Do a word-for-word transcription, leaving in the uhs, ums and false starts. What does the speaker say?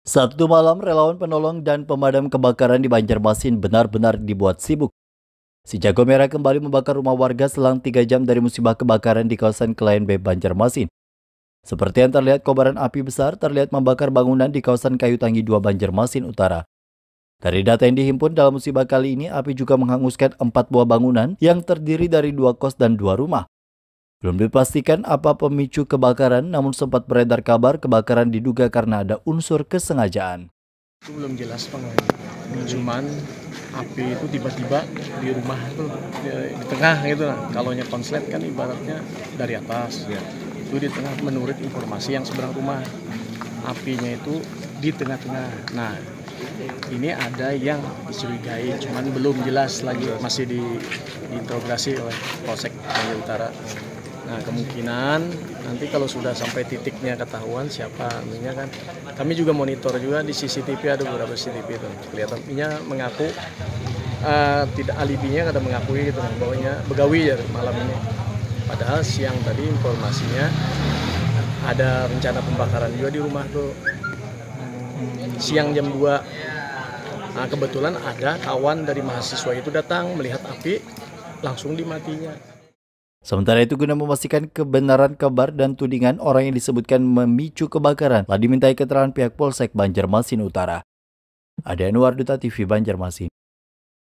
Sabtu malam, relawan penolong dan pemadam kebakaran di Banjarmasin benar-benar dibuat sibuk. Si jago merah kembali membakar rumah warga selang tiga jam dari musibah kebakaran di kawasan Kelayan B, Banjarmasin. Seperti yang terlihat, kobaran api besar terlihat membakar bangunan di kawasan Kayu Tanggi dua, Banjarmasin Utara. Dari data yang dihimpun dalam musibah kali ini, api juga menghanguskan empat buah bangunan yang terdiri dari dua kos dan dua rumah. Belum dipastikan apa pemicu kebakaran, namun sempat beredar kabar kebakaran diduga karena ada unsur kesengajaan. Itu belum jelas Bang, cuman api itu tiba-tiba di rumah itu di, di tengah gitu lah. Kalau nya konslet kan ibaratnya dari atas, ya. Itu di tengah menurut informasi yang seberang rumah. Apinya itu di tengah-tengah. Nah, ini ada yang dicurigai, cuman belum jelas lagi, masih di, diinterogasi oleh Polsek Kelayan Utara. Nah, kemungkinan nanti kalau sudah sampai titiknya ketahuan siapa ininya kan, kami juga monitor juga di C C T V, ada beberapa C C T V itu kelihatan ininya mengaku uh, tidak, alibinya ada mengakui gitu kan, bahwanya begawi ya malam ini. Padahal siang tadi informasinya ada rencana pembakaran juga di rumah tuh siang jam dua. Nah, kebetulan ada kawan dari mahasiswa itu datang melihat api, langsung dimatinya. Sementara itu, guna memastikan kebenaran kabar dan tudingan orang yang disebutkan memicu kebakaran, telah dimintai keterangan pihak Polsek Banjarmasin Utara. Ade Anwar, Duta T V Banjarmasin.